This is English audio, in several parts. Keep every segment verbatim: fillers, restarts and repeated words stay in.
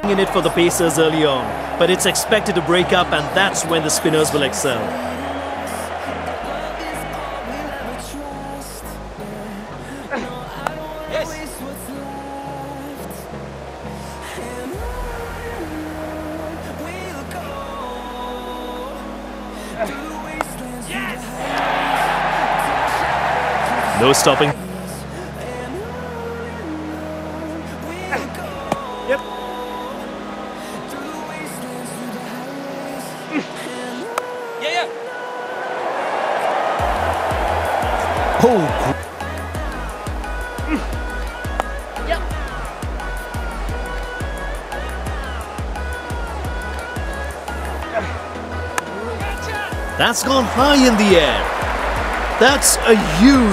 in it for the Pacers early on, but it's expected to break up, and that's when the spinners will excel. No stopping. Yep. Yeah, yeah. Oh. Yep. That's gone high in the air. That's a huge...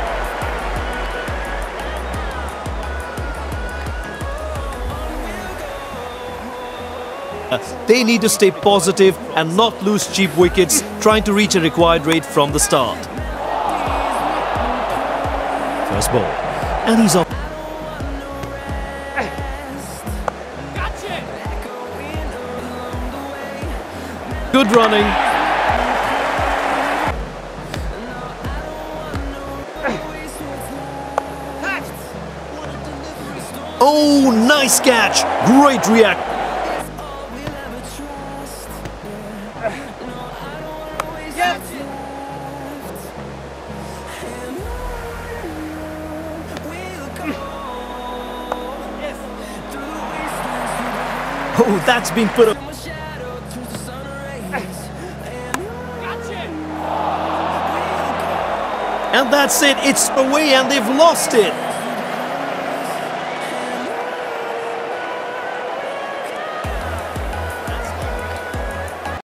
They need to stay positive and not lose cheap wickets, trying to reach a required rate from the start. First ball. And he's off. Good running. Oh, nice catch. Great react. Oh, that's been put up. And that's it. It's away and they've lost it.